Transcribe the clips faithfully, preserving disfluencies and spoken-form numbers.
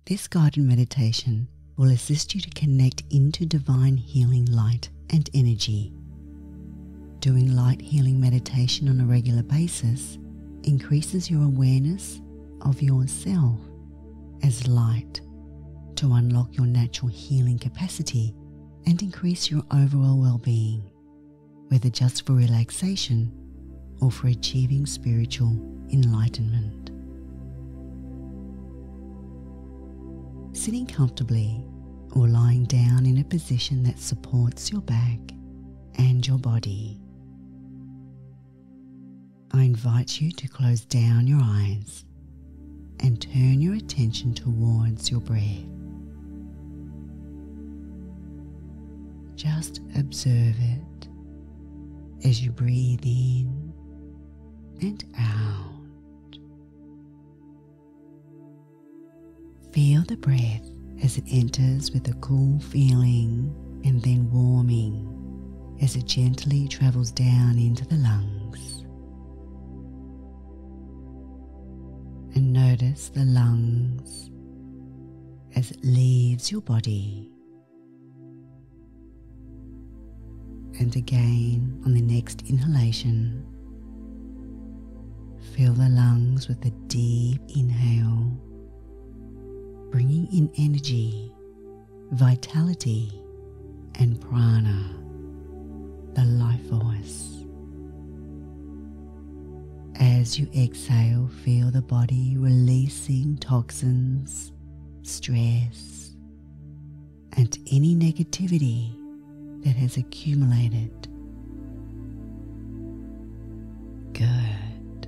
This guided meditation will assist you to connect into divine healing light and energy. Doing light healing meditation on a regular basis increases your awareness of yourself as light to unlock your natural healing capacity and increase your overall well-being, whether just for relaxation or for achieving spiritual enlightenment. Sitting comfortably or lying down in a position that supports your back and your body. I invite you to close down your eyes and turn your attention towards your breath. Just observe it as you breathe in and out. Feel the breath as it enters with a cool feeling and then warming as it gently travels down into the lungs. And notice the lungs as it leaves your body. And again, on the next inhalation, fill the lungs with a deep inhale, bringing in energy, vitality, and prana, the life force. As you exhale, feel the body releasing toxins, stress, and any negativity that has accumulated. Good.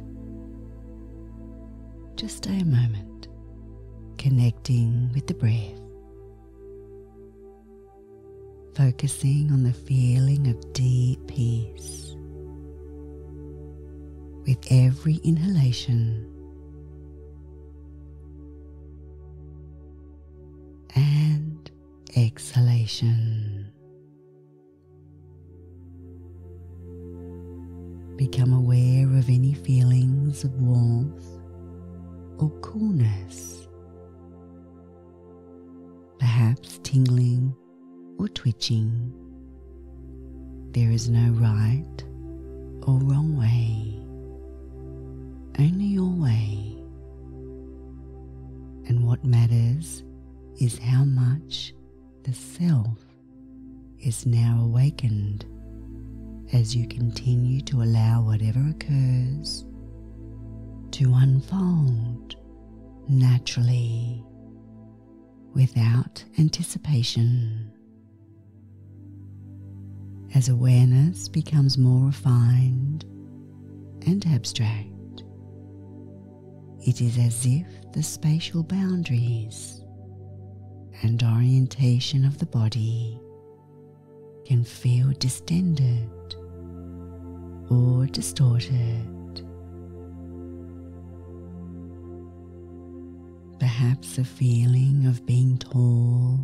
Just stay a moment, connecting with the breath, focusing on the feeling of deep peace. With every inhalation and exhalation, become aware of any feelings of warmth or coolness, perhaps tingling or twitching. There is no right or wrong way, only your way. And what matters is how much the self is now awakened as you continue to allow whatever occurs to unfold naturally without anticipation. As awareness becomes more refined and abstract, it is as if the spatial boundaries and orientation of the body can feel distended or distorted. Perhaps a feeling of being tall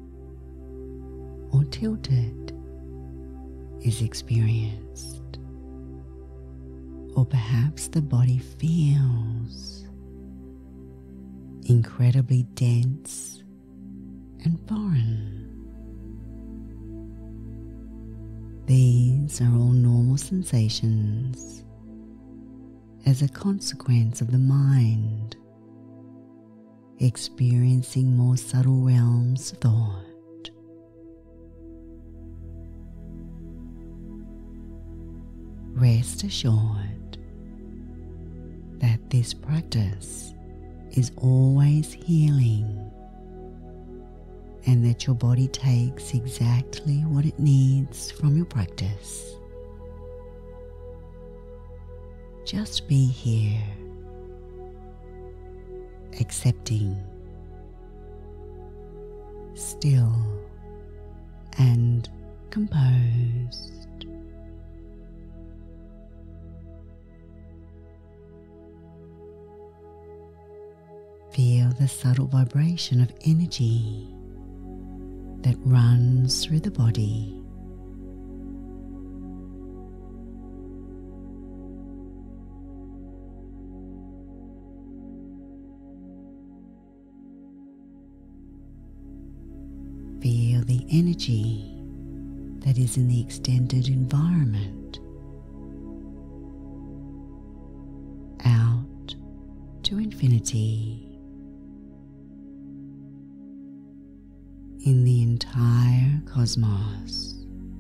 or tilted is experienced, or perhaps the body feels incredibly dense and foreign. These are all normal sensations as a consequence of the mind experiencing more subtle realms of thought. Rest assured that this practice is always healing, and that your body takes exactly what it needs from your practice. Just be here, accepting, still and composed. Feel the subtle vibration of energy that runs through the body. Feel the energy that is in the extended environment out to infinity in the entire cosmos,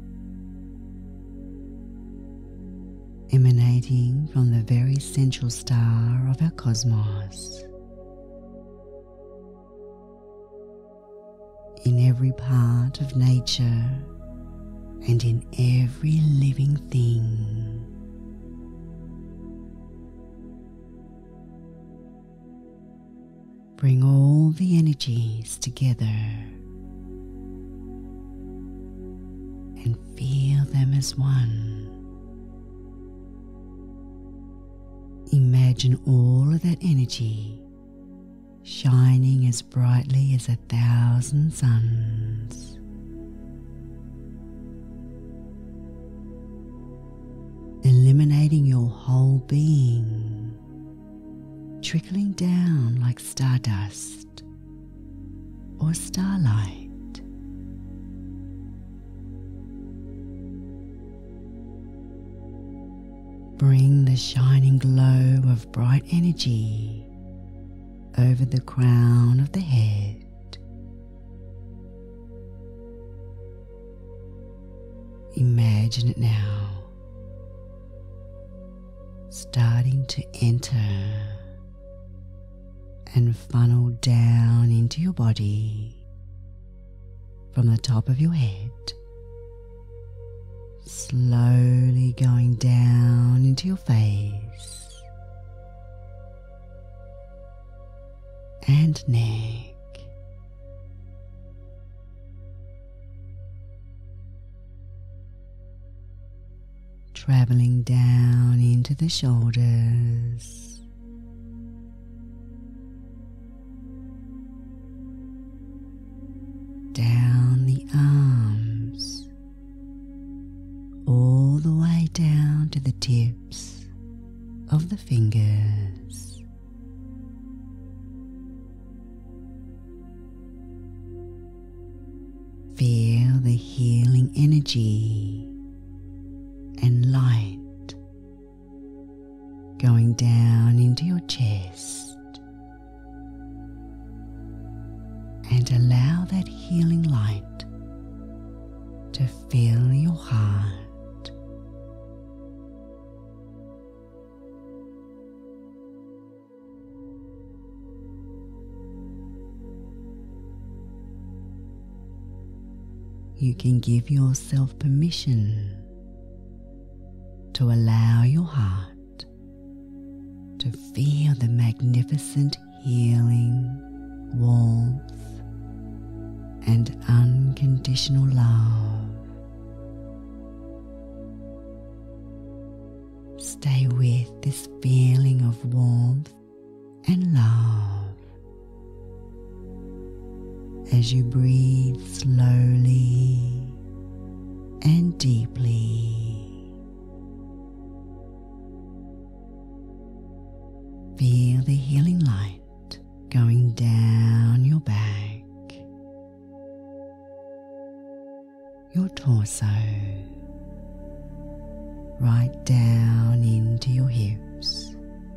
emanating from the very central star of our cosmos. In every part of nature and in every living thing. Bring all the energies together and feel them as one. Imagine all of that energy shining as brightly as a thousand suns. Illuminating your whole being, trickling down like stardust or starlight. Bring the shining glow of bright energy over the crown of the head. Imagine it now, starting to enter and funnel down into your body from the top of your head, slowly going down into your face and neck, traveling down into the shoulders, down the arms, all the way down to the tips of the fingers. Feel the healing energy and light going down into your chest, and allow that healing light to fill your heart. You can give yourself permission to allow your heart to feel the magnificent healing, warmth, and unconditional love. Stay with this feeling of warmth and love as you breathe slowly and deeply. Feel the healing light going down your back, your torso, right down into your hips.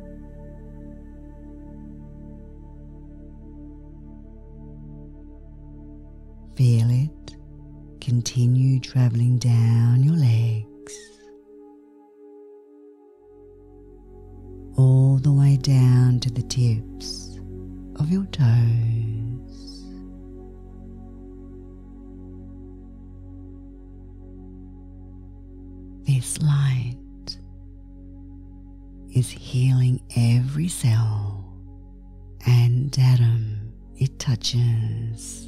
Feel it continue traveling down your legs, all the way down to the tips of your toes. This light is healing every cell and atom it touches.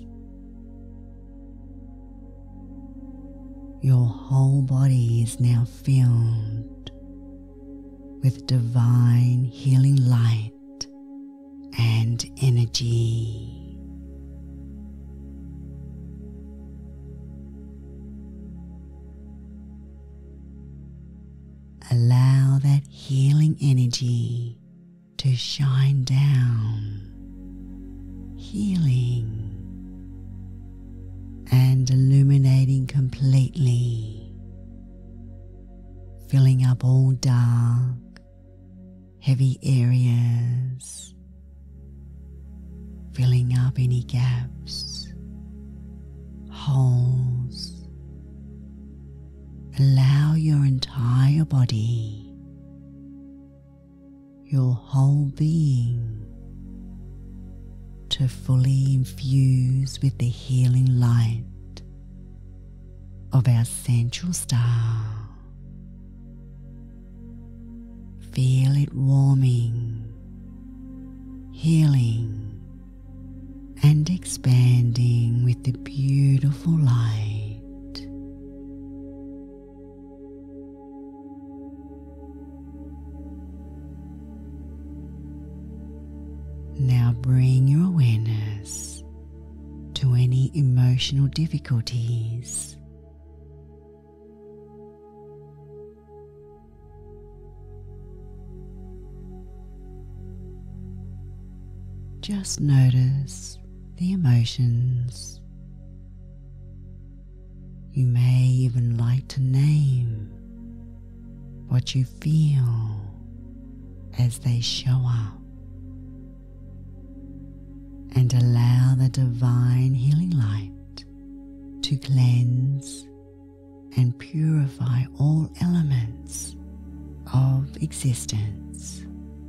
Your whole body is now filled with divine healing light and energy. Allow that healing energy to shine down, healing completely, filling up all dark, heavy areas, filling up any gaps, holes. Allow your entire body, your whole being, to fully infuse with the healing light of our central star. Feel it warming, healing, and expanding with the beautiful light. Now bring your awareness to any emotional difficulties. Just notice the emotions. You may even like to name what you feel as they show up, and allow the divine healing light to cleanse and purify all elements of existence,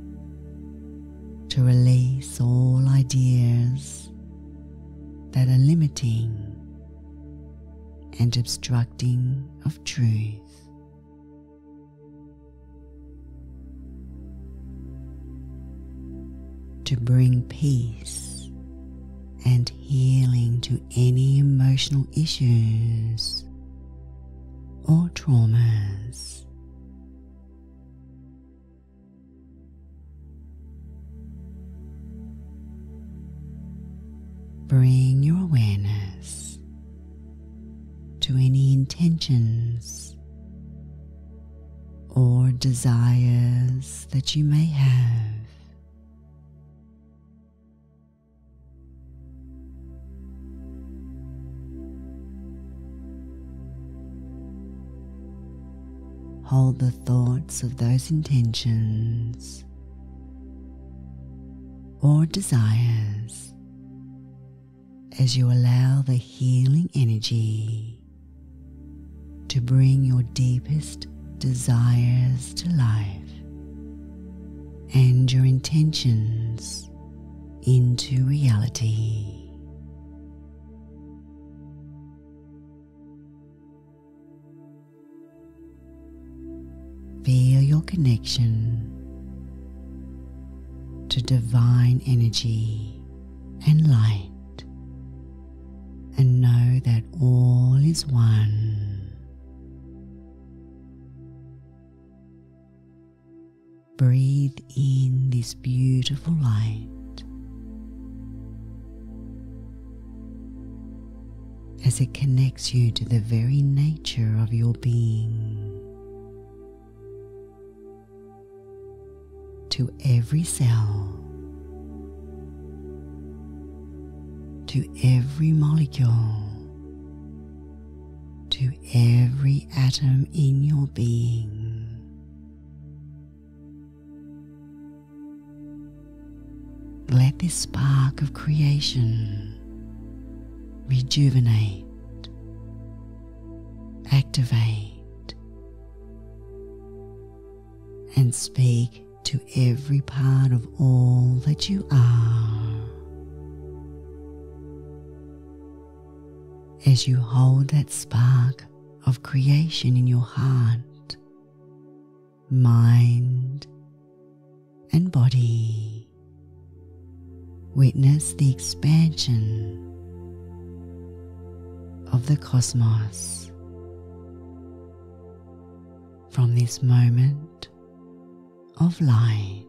to release all ideas that are limiting and obstructing of truth. To bring peace and healing to any emotional issues or traumas. Bring your awareness to any intentions or desires that you may have. Hold the thoughts of those intentions or desires as you allow the healing energy to bring your deepest desires to life and your intentions into reality. Feel your connection to divine energy and light, and know that all is one. Breathe in this beautiful light as it connects you to the very nature of your being, to every cell, to every molecule, to every atom in your being. Let this spark of creation rejuvenate, activate, and speak to every part of all that you are. As you hold that spark of creation in your heart, mind, and body, witness the expansion of the cosmos from this moment of light.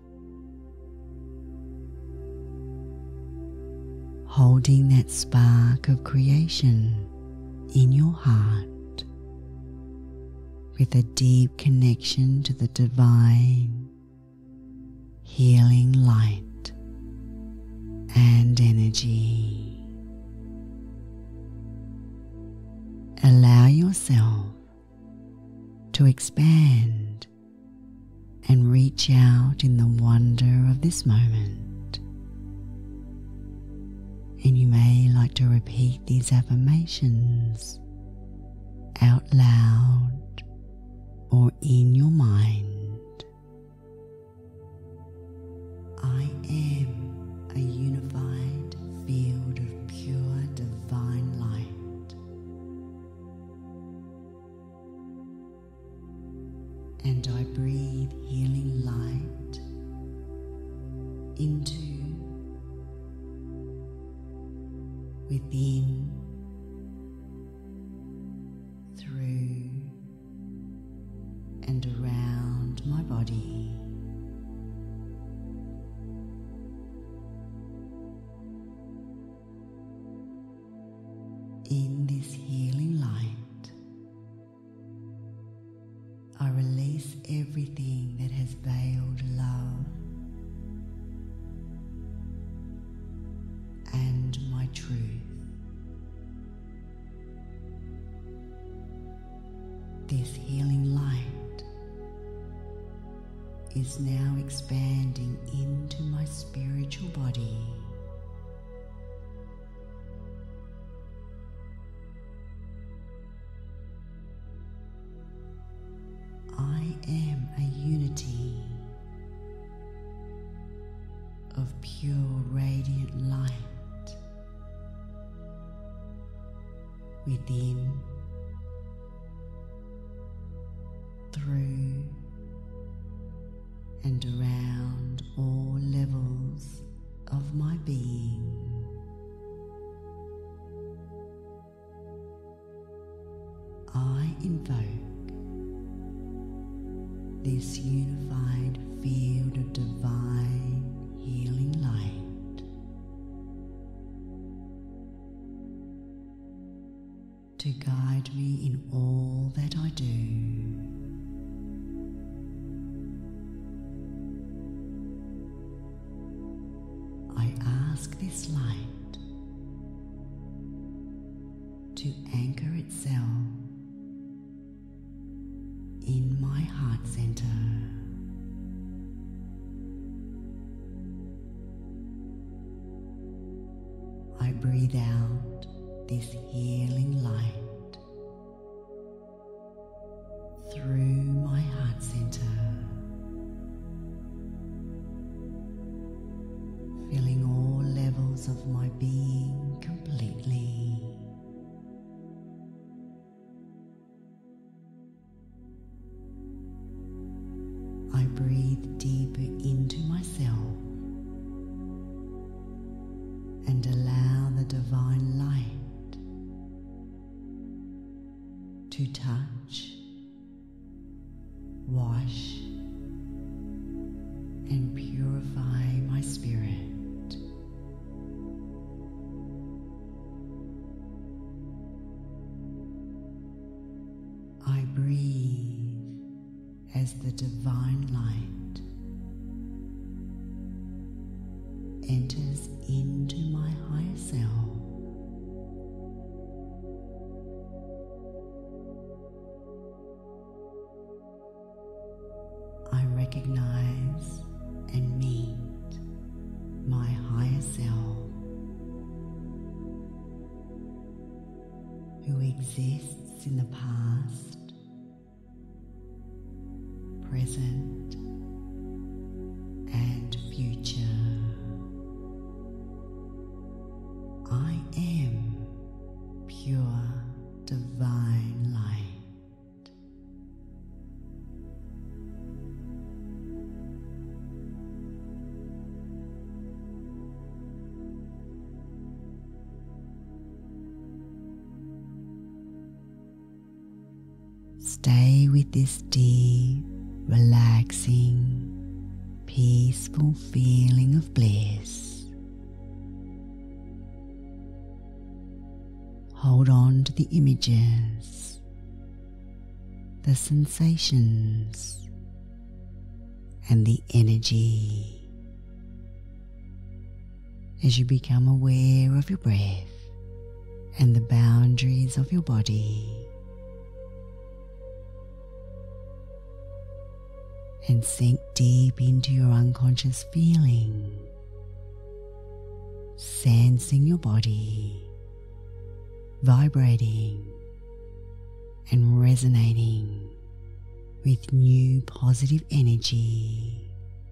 Holding that spark of creation in your heart with a deep connection to the divine healing light and energy. Allow to expand and reach out in the wonder of this moment. And you may like to repeat these affirmations out loud or in your mind. I am a unified field of pure divine light, and I breathe healing light into, within, through, and around my body. In this healing light, I release everything that has veiled love and my truth. This healing light is now expanding into my spiritual body. I am a unity of pure radiant light within, through, and around all levels of my being. I invoke this unified field of divine healing light to guide me in all that I do. I ask this light to anchor itself in my heart center. I breathe out this healing light through my heart center, filling all levels of my being completely. I breathe deeper into myself and allow the divine light to touch, wash, and purify my spirit. I breathe as the divine light enters into my higher self. I recognize and meet my higher self, who exists in the past, present, and future. I am pure divine light. Stay with this deep, relaxing, peaceful feeling of bliss. Hold on to the images, the sensations, and the energy as you become aware of your breath and the boundaries of your body. and sink deep into your unconscious feeling, sensing your body vibrating and resonating with new positive energy.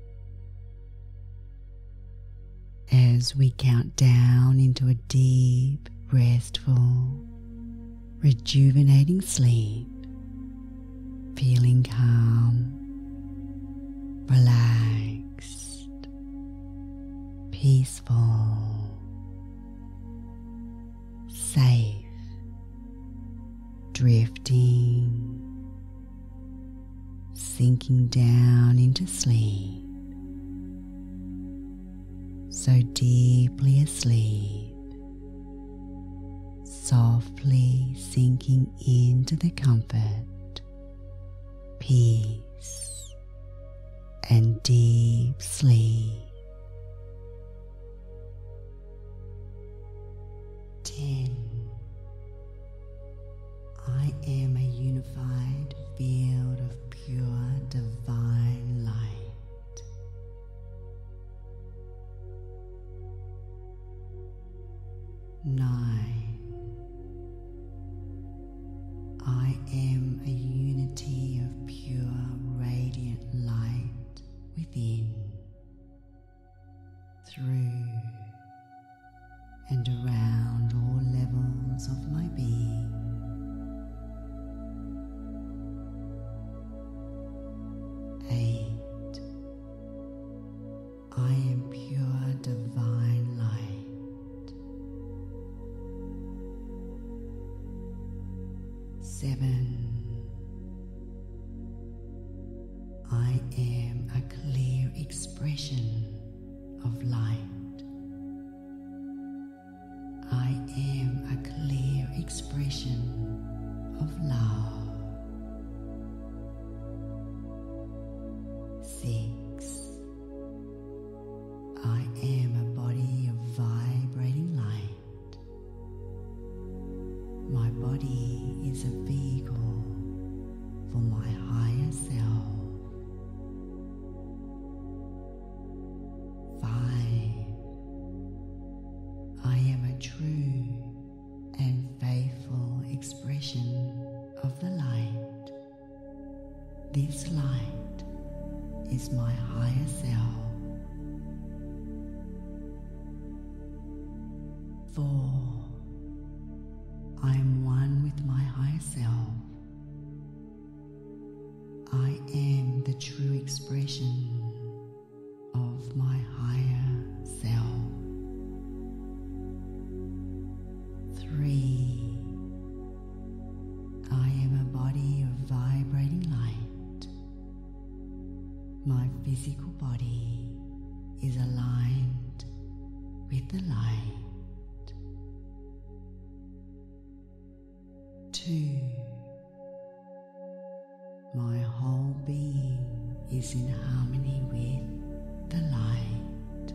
As we count down into a deep, restful, rejuvenating sleep, feeling calm, relaxed, peaceful, safe, drifting, sinking down into sleep, so deeply asleep, softly sinking into the comfort, peace, and deep sleep. ten. I am a unified field of pure divine light. nine. I am a unity of pure radiant light within, through, and around all levels of my being. eight. I am pure divine light. seven. I am a clear expression of light. I am a clear expression of love. six. I am a body of vibrating light. My body is a vehicle for my higher self. five. I am a true and faithful expression of the light. This light is my higher self. four. I am one with my higher self. I am the true expression of my higher self. three. I am a body of vibrating light. My physical body is aligned with the light. two. My whole being is in harmony with the light.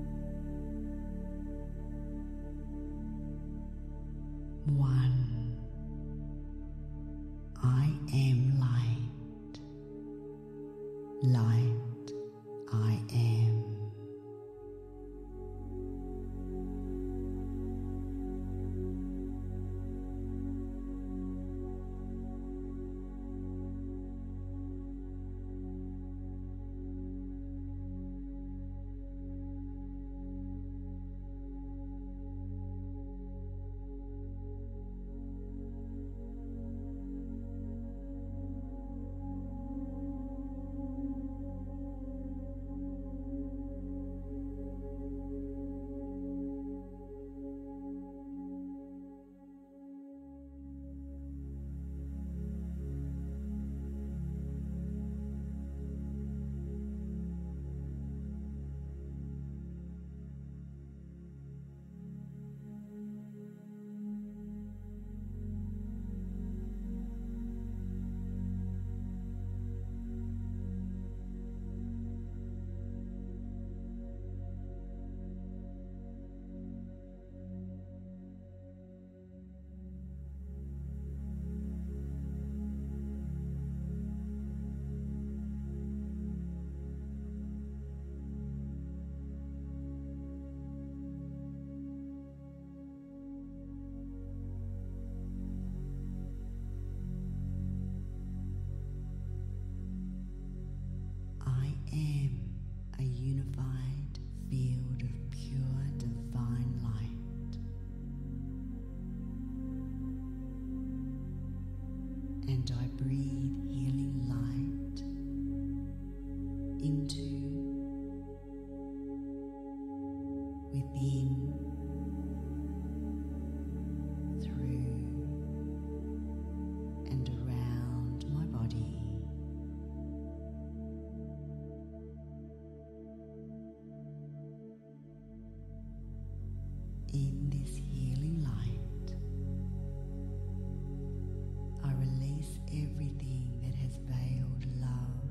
one. I am light. Light I am. breathe healing light into, within, through, and around my body. In this healing light, I release everything that has veiled love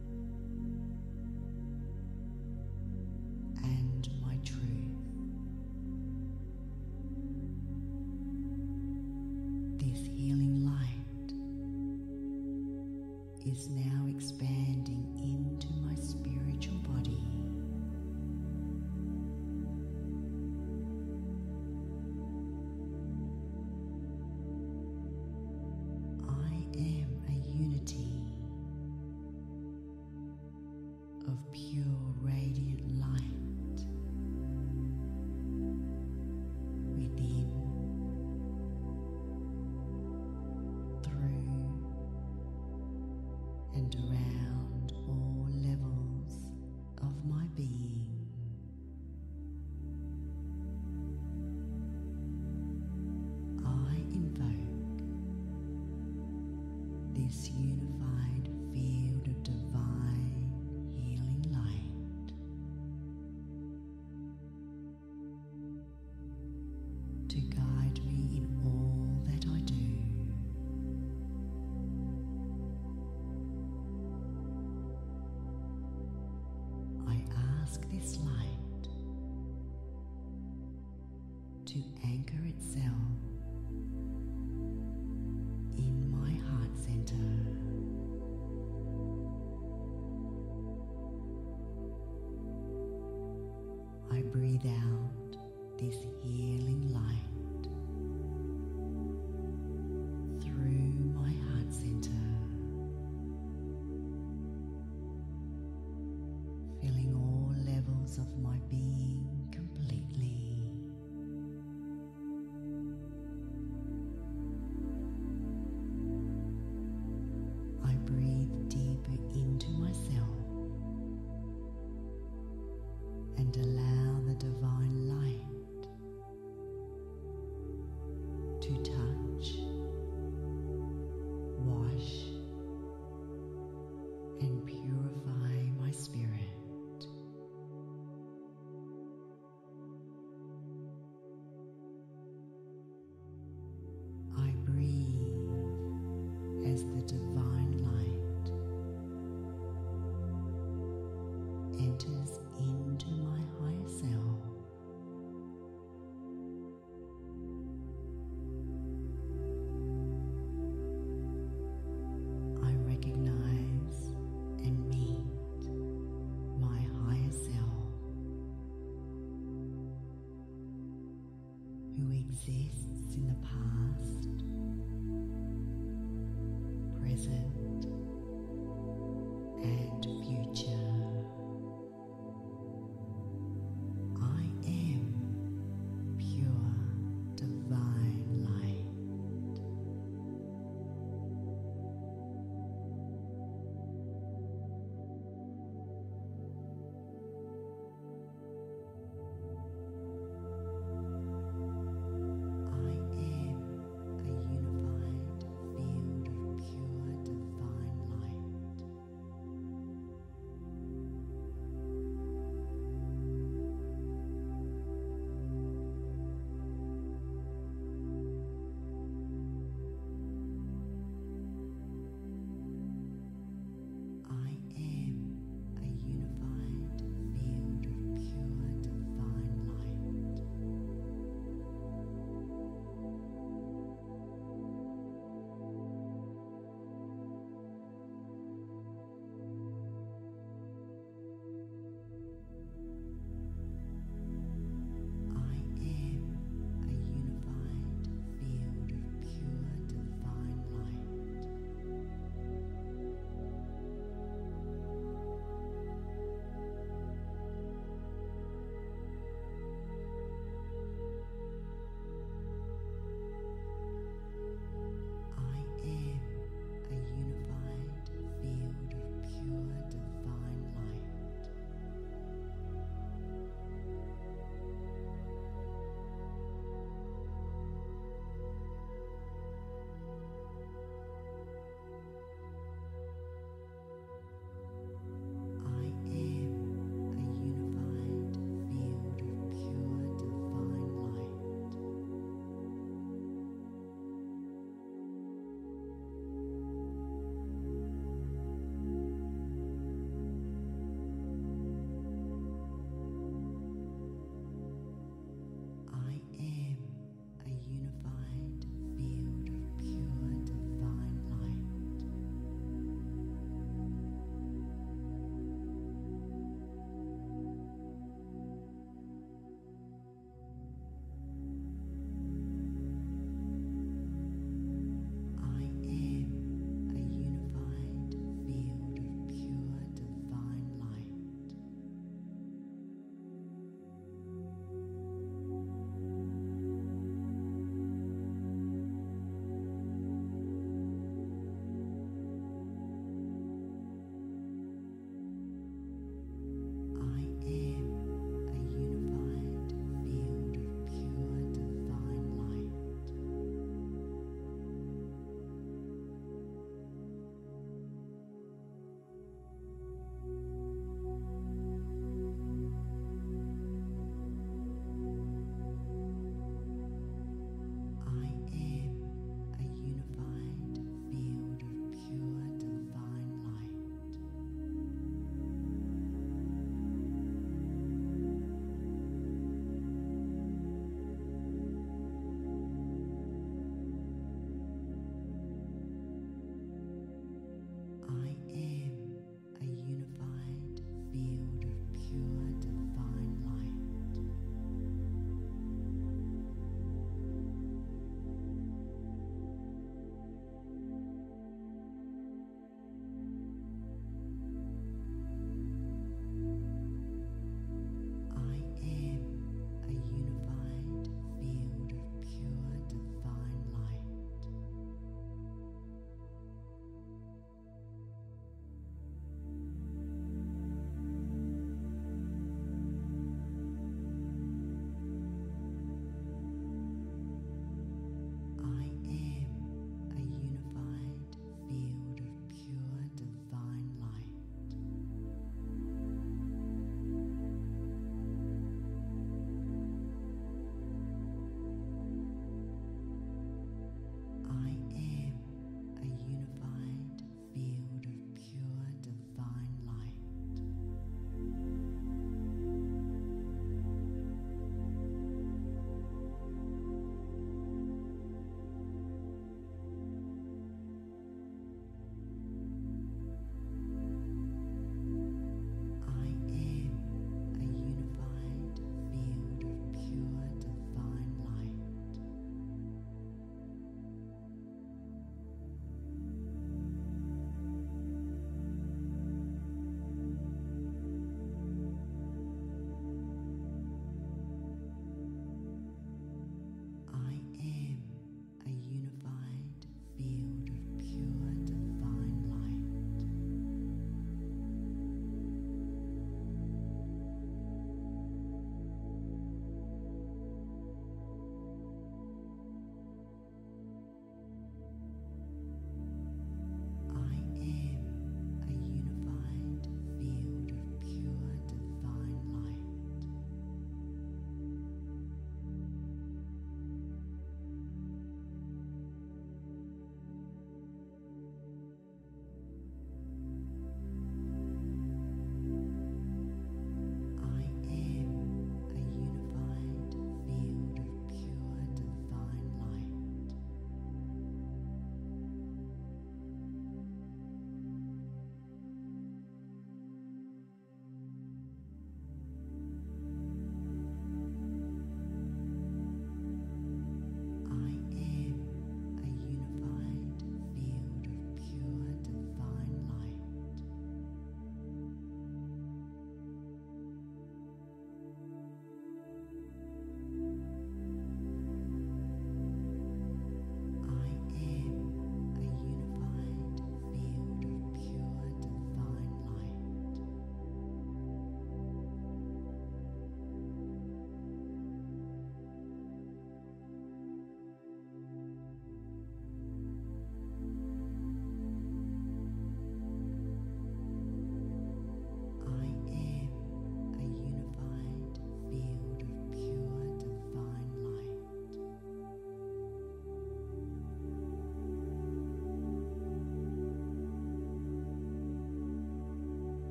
and my truth. This healing light is now expanding into my spiritual body. Of pure radiant light within, through, and around all levels of my being. I invoke this unified field of divine healing light to guide me in all that I do. I ask this light to anchor itself in my heart center. I breathe out this healing light through my heart center, filling all levels of my being completely. I breathe deeper into myself and allow the divine light to touch, wash, and purify my spirit. I breathe as the divine light enters into my higher self. I recognize and meet my higher self, who exists in the past, present,